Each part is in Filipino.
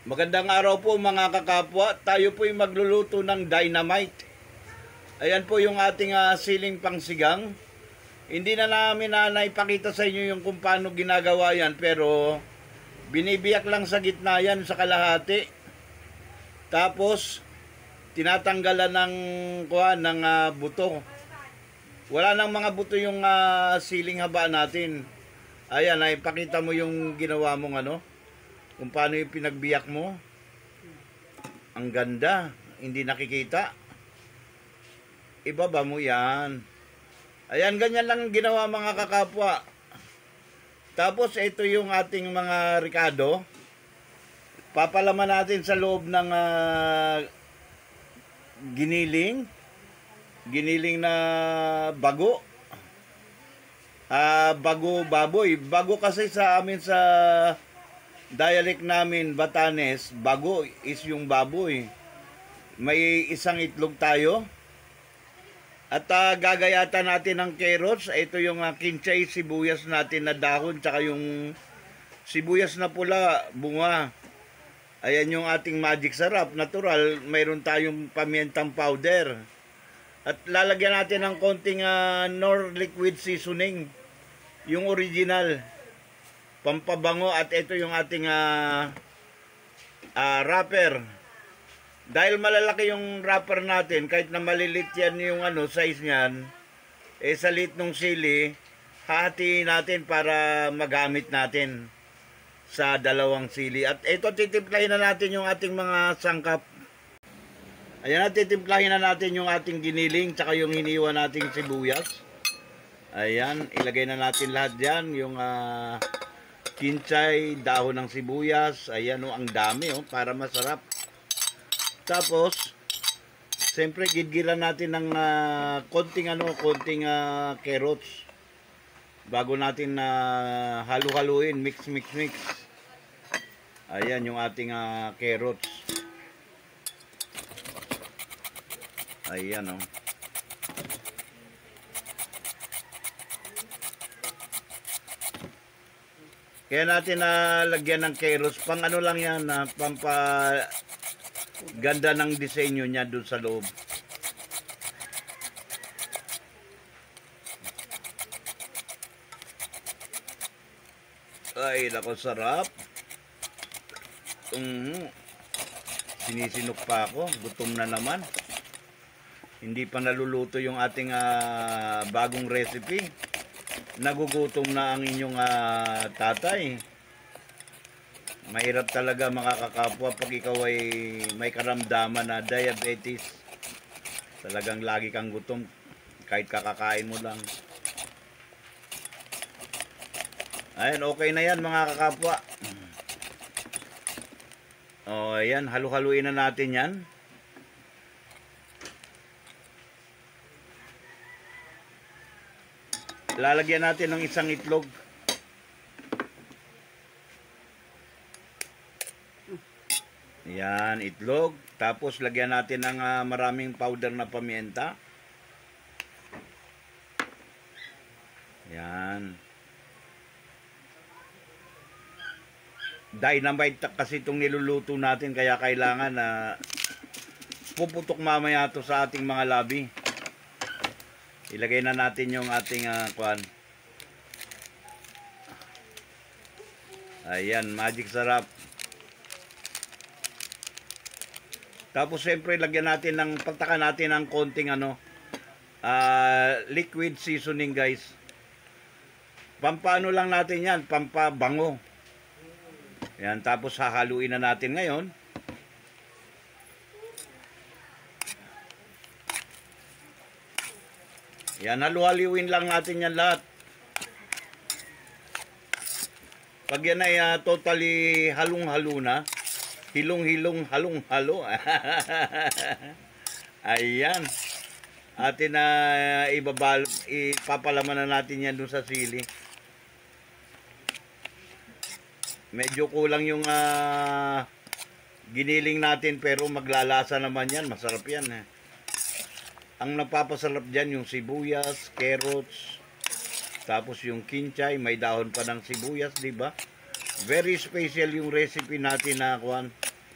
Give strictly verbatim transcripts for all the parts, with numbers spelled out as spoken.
Magandang araw po mga kakapwa. Tayo po yung magluluto ng dynamite. Ayan po yung ating uh, siling pangsigang. Hindi na namin na naipakita sa inyo yung kung paano ginagawa yan, pero binibiyak lang sa gitna yan sa kalahati. Tapos tinatanggalan ng kuha ng uh, buto. Wala nang mga buto yung uh, siling haba natin. Ayan, naipakita mo yung ginawa mong ano, kung paano yung pinagbiyak mo. Ang ganda, hindi nakikita. Ibaba mo yan. Ayan, ganyan lang ginawa mga kakapwa. Tapos ito yung ating mga ricado. Papalaman natin sa loob ng uh, giniling. Giniling na bago. Uh, bago baboy. Bago kasi sa amin sa dialect namin, Batanes, bago is yung baboy. May isang itlog tayo. At uh, gagayatan natin ng carrots. Ito yung uh, kinchay, sibuyas natin na dahon, tsaka yung sibuyas na pula, bunga. Ayan yung ating magic sarap. Natural, mayroon tayong pamientang powder. At lalagyan natin ng konting uh, Knorr liquid seasoning. Yung original. Pampabango, at ito yung ating uh, uh, wrapper. Dahil malalaki yung wrapper natin, kahit na malilit yan yung ano, size niyan, eh sa lit ng sili, hahatiin natin para magamit natin sa dalawang sili. At ito, titimplahin na natin yung ating mga sangkap. Ayan na, titimplahin na natin yung ating giniling, tsaka yung hiniwa nating sibuyas. Ayan, ilagay na natin lahat dyan, yung uh, kinchay, dahon ng sibuyas. Ayan o, oh, ang dami o, oh, para masarap. Tapos, siyempre gidgiran natin ng uh, konting ano, konting uh, carrots. Bago natin na uh, halu-haluin, mix, mix, mix. Ayan yung ating uh, carrots. Ayan o. Oh. Kaya natin na uh, lagyan ng carrots. Pang ano lang yan, uh, pampa ganda ng disenyo niya doon sa loob. Ay, nako, sarap. Mm-hmm. Sinisinok pa ako. Gutom na naman. Hindi pa naluluto yung ating uh, bagong recipe. Nagugutom na ang inyong uh, tatay. Mahirap talaga mga kakapwa pag ikaw ay may karamdaman na diabetes. Talagang lagi kang gutom kahit kakakain mo lang. Ayan, okay na yan mga kakapwa. O, ayan, halu-haluin na natin yan. Lalagyan natin ng isang itlog. Yan, itlog. Tapos lagyan natin ng uh, maraming powder na pamienta. Yan. Dynamite kasi itong niluluto natin, kaya kailangan na uh, puputok mamaya ito sa ating mga labi. Ilagay na natin yung ating uh, kwan. Ayan, magic sarap. Tapos siyempre lagyan natin ng, pagtaka natin ng konting ano, uh, liquid seasoning guys. Pampano lang natin yan, pampabango. Yan, tapos hahaluin na natin ngayon. Yan, halu-haluin lang natin yan lahat. Pag yan ay uh, totally halong-halo na, hilong-hilong, halong-halo. Ayan. Atin na uh, ibabal, ipapalaman na natin yan doon sa sili. Medyo kulang yung uh, giniling natin, pero maglalasa naman yan. Masarap yan. Eh. Ang napapasarap dyan yung sibuyas, carrots, tapos yung kinchay, may dahon pa ng sibuyas, di ba? Very special yung recipe natin na kuan.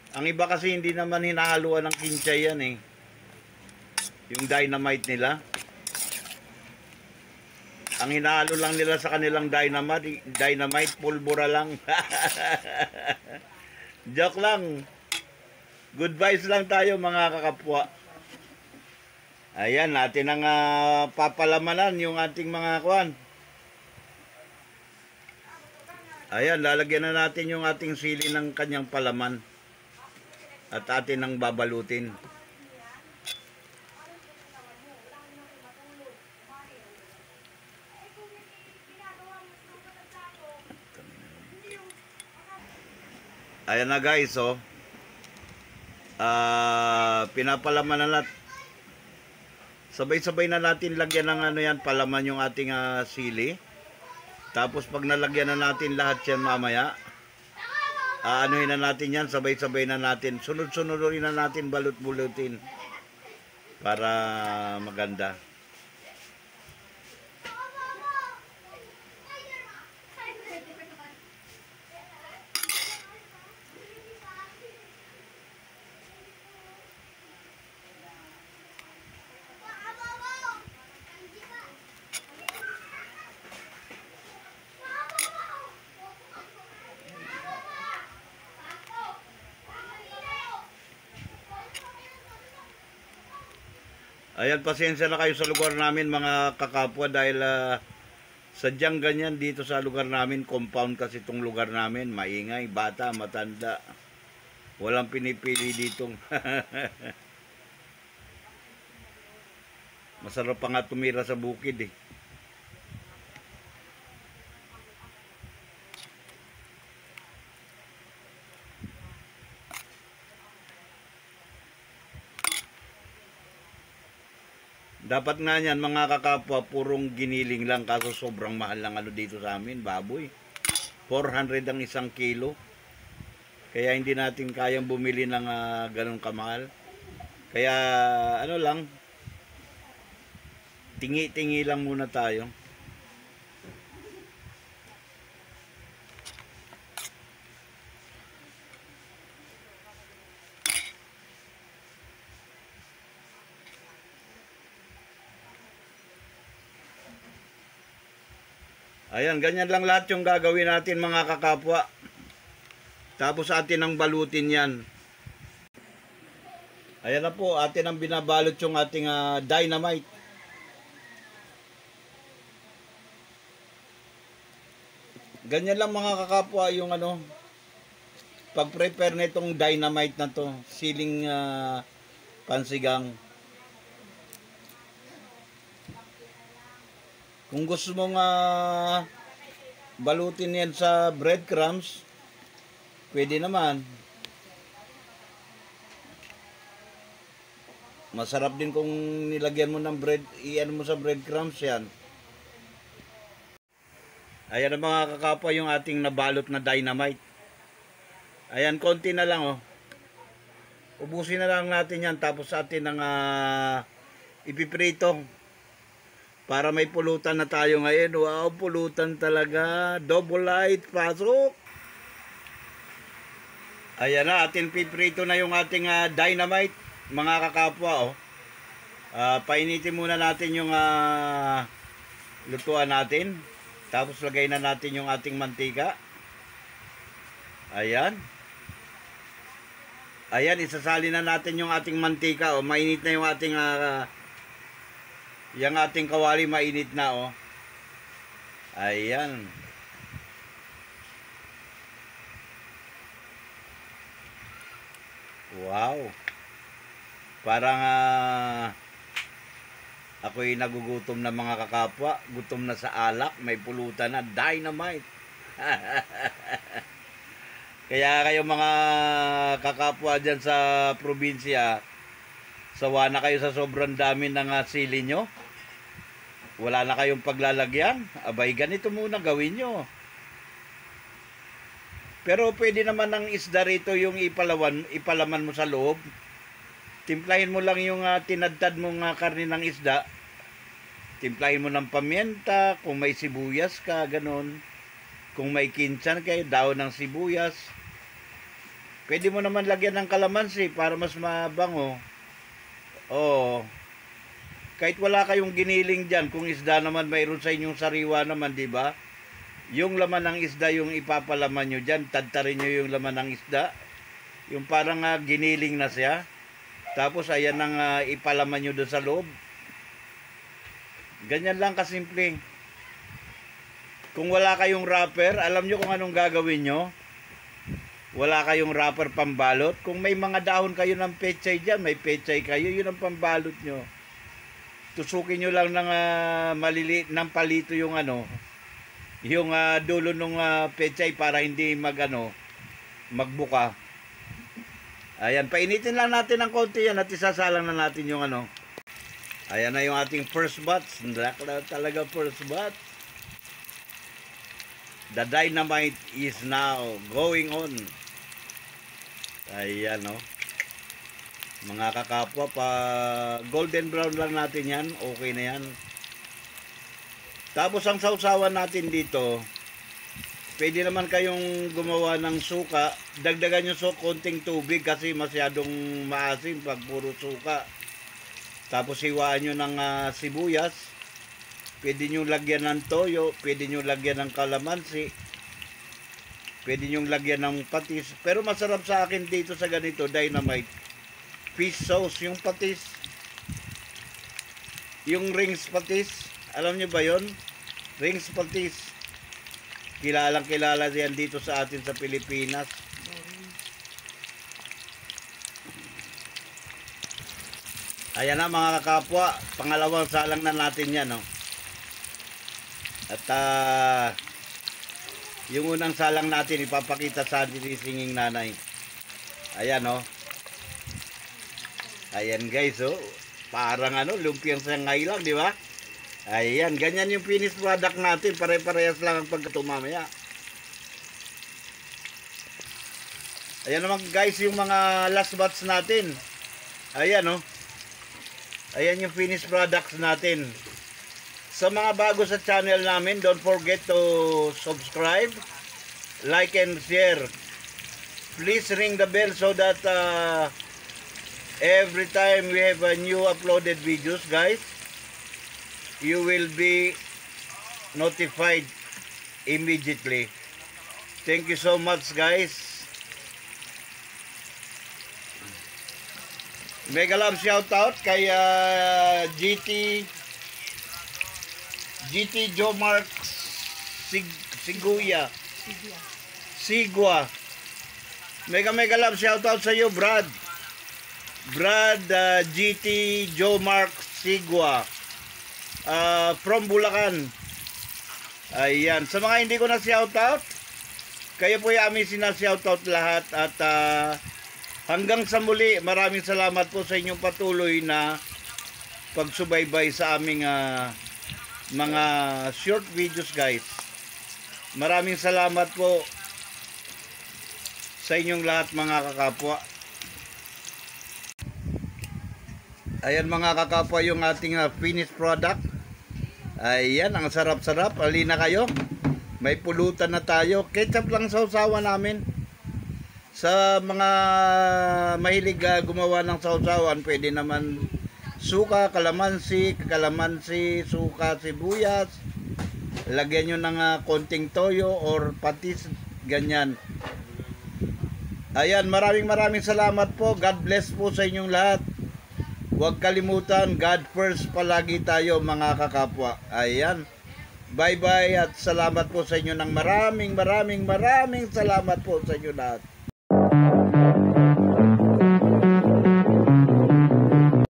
Ang iba kasi hindi naman hinahaluan ng kinsay yan eh. Yung dynamite nila. Ang hinahalo lang nila sa kanilang dynamite, dynamite pulbura lang. Joke lang. Good vibes lang tayo mga kakapwa. Ayan, natin ang uh, papalamanan yung ating mga kuwan. Ayan, lalagyan na natin yung ating sili ng kanyang palaman. At atin ang babalutin. Ayan na guys, oh. Uh, pinapalaman na natin. Sabay-sabay na natin lagyan ng ano yan, palaman yung ating uh, sili. Tapos pag nalagyan na natin lahat yan mamaya, aanuhin na natin yan, sabay-sabay na natin. Sunod-sunurin na natin, balut-bulutin. Para maganda. Ayan, pasensya na kayo sa lugar namin mga kakapwa dahil uh, sadyang ganyan dito sa lugar namin. Compound kasi itong lugar namin. Maingay, bata, matanda. Walang pinipili ditong. Masarap pa nga tumira sa bukid eh. Dapat nga yan mga kakapwa, purong giniling lang kaso sobrang mahal lang ano dito sa amin, baboy. four hundred ang isang kilo. Kaya hindi natin kayang bumili ng uh, ganun kamahal. Kaya ano lang, tingi-tingi lang muna tayo. Ayan, ganyan lang lahat yung gagawin natin mga kakapwa. Tapos atin ang balutin yan. Ayan na po, atin ang binabalot yung ating uh, dynamite. Ganyan lang mga kakapwa yung ano, pag-prepare nitong dynamite na to, siling uh, pansigang. Kung gusto mong uh, balutin yan sa breadcrumbs, pwede naman. Masarap din kung nilagyan mo ng bread, iyan mo sa breadcrumbs yan. Ayan ang mga kakapwa yung ating nabalot na dynamite. Ayan, konti na lang oh. Ubusin na lang natin yan tapos atin ang uh, ipiprito. Para may pulutan na tayo ngayon. Wow, pulutan talaga. Double light, pasok. Ayan na, atin piprito na yung ating uh, dynamite. Mga kakapwa, oh. Uh, painitin muna natin yung uh, lutuan natin. Tapos lagay na natin yung ating mantika. Ayan. Ayan, isasali na natin yung ating mantika. Oh. Mainit na yung ating... Uh, yung ating kawali mainit na oh. Ayan. Wow. Parang uh, ako'y nagugutom na mga kakapwa. Gutom na sa alak. May pulutan na. Dynamite. Kaya kayo mga kakapwa dyan sa probinsya, sawa na kayo sa sobrang dami ng uh, sili nyo. Wala na kayong paglalagyan. Abay, ganito muna gawin nyo. Pero pwede naman ng isda rito yung ipalawan, ipalaman mo sa loob. Timplahin mo lang yung uh, tinadtad mong uh, karne ng isda. Timplahin mo ng pamienta, kung may sibuyas ka, ganon. Kung may kinsan kayo, daon ng sibuyas. Pwede mo naman lagyan ng kalamansi para mas mabango. Oo. Kahit wala kayong giniling dyan, kung isda naman mayroon sa inyong sariwa naman, di ba? Yung laman ng isda yung ipapalaman nyo dyan, tadtarin nyo yung laman ng isda. Yung parang uh, giniling na siya. Tapos ayan ang uh, ipalaman nyo doon sa loob. Ganyan lang kasimple. Kung wala kayong wrapper, alam nyo kung anong gagawin nyo? Wala kayong wrapper pambalot. Kung may mga dahon kayo ng pechay dyan, may pechay kayo, yun ang pambalot nyo. Tusukin nyo lang ng uh, maliliit ng palito yung ano, yung uh, dulo ng uh, pechay para hindi mag ano, magbuka. Ayan, painitin lang natin ng konti yan at isasalang na natin yung ano. Ayan na yung ating first batch. Talaga first batch. The dynamite is now going on. Ayan, no. Mga kakapwa, pa golden brown lang natin yan. Okay na yan. Tapos ang sausawan natin dito, pwede naman kayong gumawa ng suka. Dagdagan nyo so konting tubig kasi masyadong maasim pag puro suka. Tapos hiwaan nyo ng uh, sibuyas. Pwede nyo lagyan ng toyo, pwede nyo lagyan ng kalamansi, pwede nyo lagyan ng patis. Pero masarap sa akin dito sa ganito, dynamite, fish sauce, yung patis, yung rings patis. Alam nyo ba yon? Rings patis. Kilalang kilala yan dito sa atin sa Pilipinas. Ayan na mga kakapwa, pangalawang salang na natin yan, no? At uh, yung unang salang natin ipapakita sa atin si singing nanay. Ayan, oh. Ayan guys, oh. Parang ano, lumpiang sangay lang, di ba? Ayan, ganyan yung finished product natin. Pare-parehas lang ang pagkato mamaya. Ayan naman guys, yung mga last batch natin. Ayan, oh. Ayan yung finished products natin. Sa mga bago sa channel namin, don't forget to subscribe, like and share. Please ring the bell so that uh, every time we have a new uploaded videos, guys, you will be notified immediately. Thank you so much, guys. Mega love shout out kay uh, G T G T Joe Mark Sig Siguya. Sigwa. Mega mega love shout out sa iyo, Brad. Brad uh, G T Joe Mark Sigwa. Uh, from Bulacan. Ayan. Sa mga hindi ko na shout out, kayo po yung aming sina-shout out lahat at uh, hanggang sa muli, maraming salamat po sa inyong patuloy na pagsubaybay sa aming uh, mga short videos, guys. Maraming salamat po sa inyong lahat, mga kakapwa. Ayan mga kakapwa, yung ating uh, finished product. Ayan, ang sarap-sarap. Alina kayo. May pulutan na tayo. Ketchup lang sausawan namin. Sa mga mahilig uh, gumawa ng sausawan, pwede naman suka, kalamansi, kalamansi, suka, sibuyas. Lagyan nyo ng uh, konting toyo or patis, ganyan. Ayan, maraming maraming salamat po. God bless po sa inyong lahat. Huwag kalimutan, God first palagi tayo, mga kakapwa. Ayan. Bye-bye at salamat po sa inyo ng maraming maraming maraming salamat po sa inyo lahat.